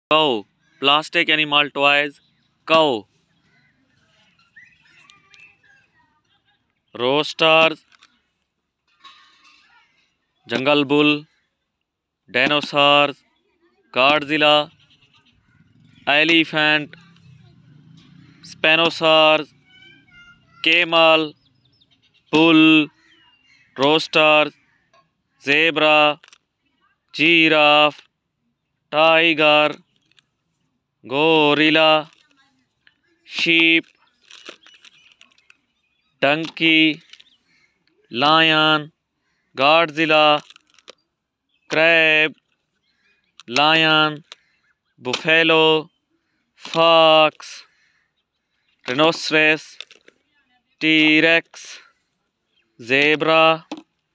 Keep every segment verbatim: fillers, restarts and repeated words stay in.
Cow. Plastic animal toys. Cow. Roosters. Jungle bull. Dinosaurs. Godzilla. Elephant. Spinosaurus. Camel. Bull. Roosters. Zebra. Giraffe. Tiger. Gorilla. Sheep. Donkey. Lion. Godzilla. Crab. Lion. Buffalo. Fox. Rhinoceros. T-Rex. Zebra.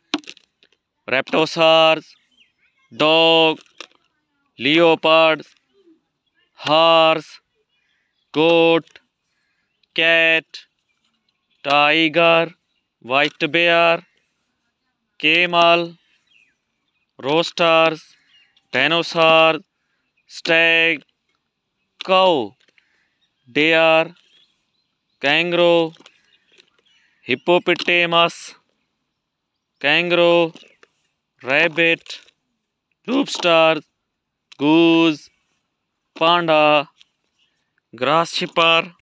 Raptors. Dog. Leopard. Horse. Goat. Cat. Tiger. White bear. Camel. Roosters. Dinosaur. Stag. Cow. Deer. Kangaroo. Hippopotamus. Kangaroo. Rabbit. Rooster. Goose. Panda. Grasshopper.